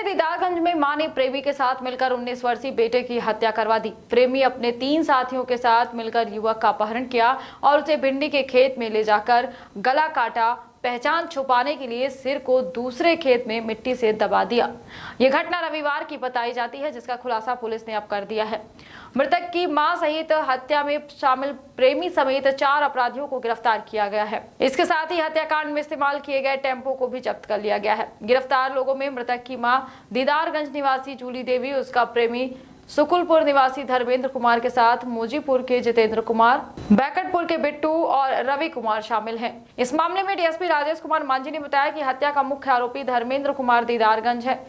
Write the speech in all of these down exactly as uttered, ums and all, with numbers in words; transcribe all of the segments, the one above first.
दीदारगंज में मां ने प्रेमी के साथ मिलकर उन्नीस वर्षीय बेटे की हत्या करवा दी। प्रेमी अपने तीन साथियों के साथ मिलकर युवक का अपहरण किया और उसे भिंडी के खेत में ले जाकर गला काटा। पहचान छुपाने के लिए सिर को दूसरे खेत में मिट्टी से दबा दिया। यह घटना रविवार की बताई जाती है, जिसका खुलासा पुलिस ने अब कर दिया है। मृतक की मां सहित हत्या में शामिल प्रेमी समेत चार अपराधियों को गिरफ्तार किया गया है। इसके साथ ही हत्याकांड में इस्तेमाल किए गए टेम्पो को भी जब्त कर लिया गया है। गिरफ्तार लोगों में मृतक की मां दीदारगंज निवासी जूली देवी, उसका प्रेमी सुकुलपुर निवासी धर्मेंद्र कुमार के साथ मोजीपुर के जितेंद्र कुमार, बैकटपुर के बिट्टू और रवि कुमार शामिल हैं। इस मामले में डीएसपी राजेश कुमार मांझी ने बताया कि हत्या का मुख्य आरोपी धर्मेंद्र कुमार दीदारगंज है,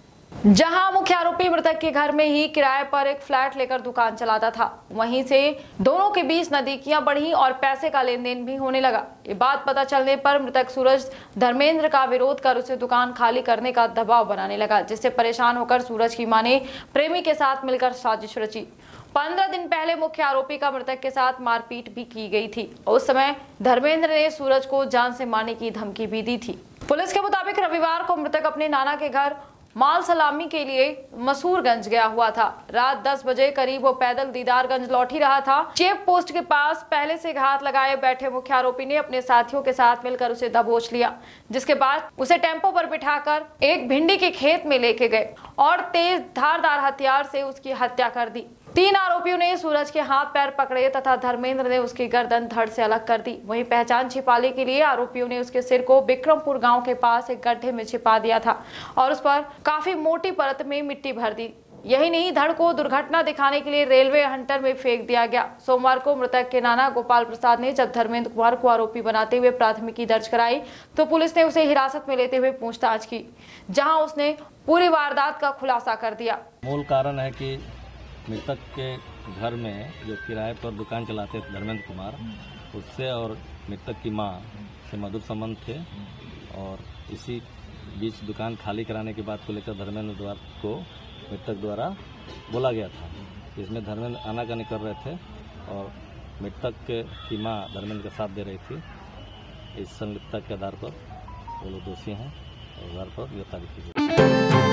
जहां मुख्य आरोपी मृतक के घर में ही किराए पर एक फ्लैट लेकर दुकान चलाता था। वहीं से दोनों के बीच नजदीकियां बढ़ी और पैसे का लेन देन भी होने लगा। ये बात पता चलने पर मृतक सूरज धर्मेंद्र का विरोध कर उसे दुकान खाली करने का दबाव बनाने लगा, जिससे परेशान होकर सूरज की मां ने प्रेमी के साथ मिलकर साजिश रची। पंद्रह दिन पहले मुख्य आरोपी का मृतक के साथ मारपीट भी की गई थी। उस समय धर्मेंद्र ने सूरज को जान से मारने की धमकी भी दी थी। पुलिस के मुताबिक रविवार को मृतक अपने नाना के घर माल सलामी के लिए मसूरगंज गया हुआ था। रात दस बजे करीब वो पैदल दीदारगंज लौट ही रहा था। चेक पोस्ट के पास पहले से घात लगाए बैठे मुख्य आरोपी ने अपने साथियों के साथ मिलकर उसे दबोच लिया, जिसके बाद उसे टेम्पो पर बिठाकर एक भिंडी के खेत में लेके गए और तेज धारदार हथियार से उसकी हत्या कर दी। तीन आरोपियों ने सूरज के हाथ पैर पकड़े तथा धर्मेंद्र ने उसकी गर्दन धड़ से अलग कर दी। वहीं पहचान छिपाने के लिए आरोपियों ने उसके सिर को विक्रमपुर गांव के पास एक गड्ढे में छिपा दिया था और उस पर काफी मोटी परत में मिट्टी भर दी। यही नहीं, धड़ को दुर्घटना दिखाने के लिए रेलवे हंटर में फेंक दिया गया। सोमवार को मृतक के नाना गोपाल प्रसाद ने जब धर्मेंद्र कुमार को आरोपी बनाते हुए प्राथमिकी दर्ज कराई तो पुलिस ने उसे हिरासत में लेते हुए पूछताछ की, जहां उसने पूरी वारदात का खुलासा कर दिया। मूल कारण है कि मृतक के घर में जो किराए पर दुकान चलाते थे धर्मेंद्र कुमार, उससे और मृतक की मां से मधुर संबंध थे और इसी बीच दुकान खाली कराने की बात को लेकर धर्मेंद्र द्वारा को मृतक द्वारा बोला गया था। इसमें धर्मेंद्र आनाकानी कर रहे थे और मृतक की मां धर्मेंद्र का साथ दे रही थी। इस संलिप्तता के आधार पर वो लोग दोषी हैं और आधार पर गिरफ्तारी की गई।